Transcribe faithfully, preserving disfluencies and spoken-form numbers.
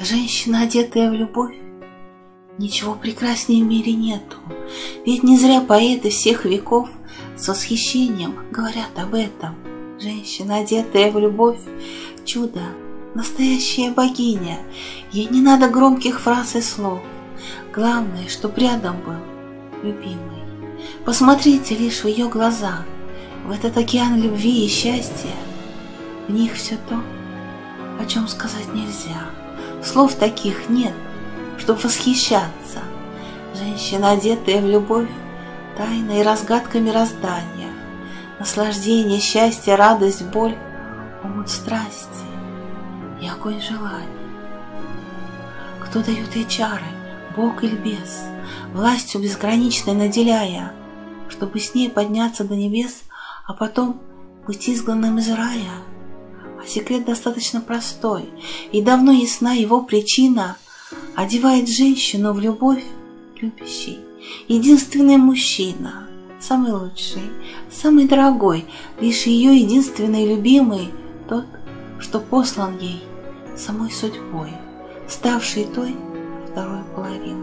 Женщина, одетая в любовь, ничего прекраснее в мире нету. Ведь не зря поэты всех веков с восхищением говорят об этом. Женщина, одетая в любовь, чудо, настоящая богиня. Ей не надо громких фраз и слов. Главное, чтоб рядом был любимый. Посмотрите лишь в ее глаза, в этот океан любви и счастья. В них все то, о чем сказать нельзя. Слов таких нет, чтоб восхищаться. Женщина, одетая в любовь, тайна и разгадка мироздания, наслаждение, счастье, радость, боль, омут страсти и огонь желаний. Кто дает ей чары, Бог или бес, властью безграничной наделяя, чтобы с ней подняться до небес, а потом быть изгнанным из рая? А секрет достаточно простой, и давно ясна его причина. Одевает женщину в любовь любящий, единственный мужчина, самый лучший, самый дорогой, лишь ее единственный любимый, тот, что послан ей самой судьбой, ставший той второй половиной.